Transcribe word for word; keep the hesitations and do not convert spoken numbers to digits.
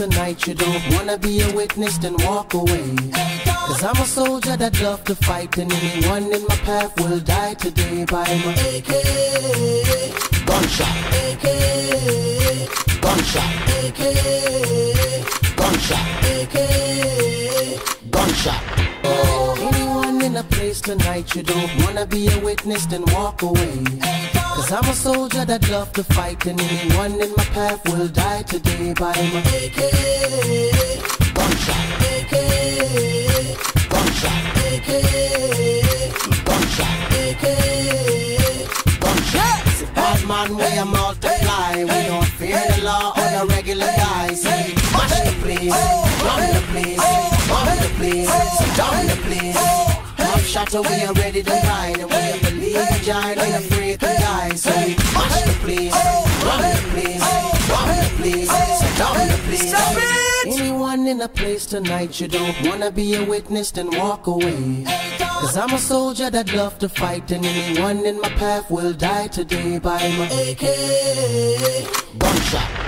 tonight, you don't wanna be a witness, then walk away. Cause I'm a soldier that love to fight, and anyone in my path will die today by my A K. Gunshot, A K. Gunshot, A K. Gunshot, A K. Gunshot. Oh. Anyone in a place tonight, you don't wanna be a witness, then walk away. Cause I'm a soldier that love to fight, and anyone in my path will die today by my A K. Gunshot, A K. Gunshot, A K. Gunshot, A K. Gunshot. Bad man, we a multiply. We don't fear the law on a regular guy. Say, mash the place, run the place, bomb the place, down the place. Top shot, we are ready to ride, and we believe in giant, ain't afraid to die. So we mash the place, run the place, bomb the place, down the place. Anyone in a place tonight, you don't wanna be a witness, then walk away. Cause I'm a soldier that love to fight, and anyone in my path will die today by my A K. Gunshot.